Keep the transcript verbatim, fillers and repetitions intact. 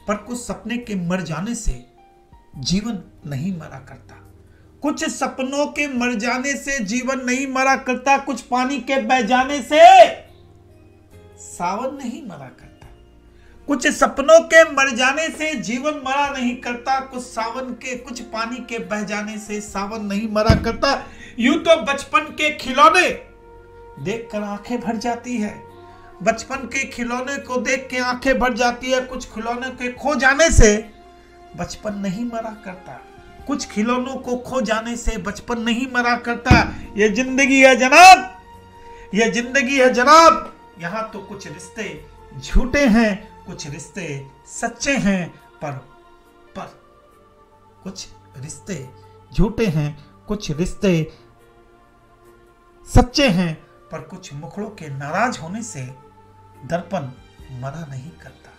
पर कुछ सपने के मर जाने से जीवन नहीं मरा करता। कुछ सपनों के मर जाने से जीवन नहीं मरा करता। कुछ पानी के बह जाने से सावन नहीं मरा करता। कुछ सपनों के मर जाने से जीवन मरा नहीं करता। कुछ सावन के कुछ पानी के बह जाने से सावन नहीं मरा करता। यूं तो बचपन के खिलौने देखकर आंखें भर जाती है। बचपन के खिलौने को देख के आंखें भर जाती है। कुछ खिलौने के खो जाने से बचपन नहीं मरा करता। कुछ खिलौनों को खो जाने से बचपन नहीं मरा करता। ये जिंदगी है जनाब, ये जिंदगी है जनाब। यहां तो कुछ रिश्ते झूठे हैं, कुछ रिश्ते सच्चे हैं, पर पर कुछ रिश्ते झूठे हैं, कुछ रिश्ते सच्चे हैं, पर कुछ मुखड़ों के नाराज होने से दर्पण मरा नहीं करता।